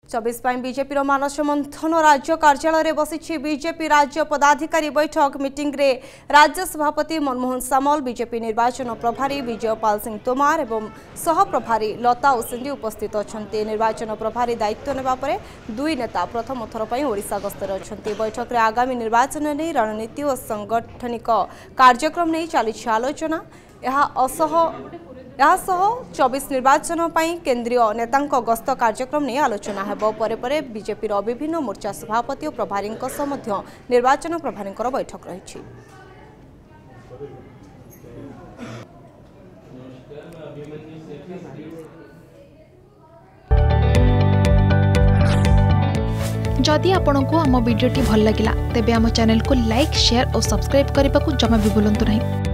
24 BJP मानस मंथन राज्य कार्यालय बसी बीजेपी राज्य पदाधिकारी बैठक मीटिंग रे राज्य सभापति मनमोहन सामल बीजेपी निर्वाचन प्रभारी विजयपाल सिंह तोमार एवं सह प्रभारी लता उसेंडी उपस्थित अच्छा। निर्वाचन प्रभारी दायित्व नेबा परे दुई नेता प्रथम थर पर ओडिशा गस्तर अच्छा। बैठक रे आगामी निर्वाचन नहीं रणनीति और सांगठनिक कार्यक्रम नहीं चली आलोचना। यह 24 निर्वाचन पर केंद्रीय नेतांक गस्त कार्यक्रम नहीं आलोचना हेबो। परे बीजेपी विभिन्न मोर्चा सभापति और प्रभारी निर्वाचन प्रभारी बैठक रही। जदि आपंक आम भिडी भल लगा तेब आम चैनल को लाइक शेयर और सब्सक्राइब करने को जमा भी भूलु नहीं।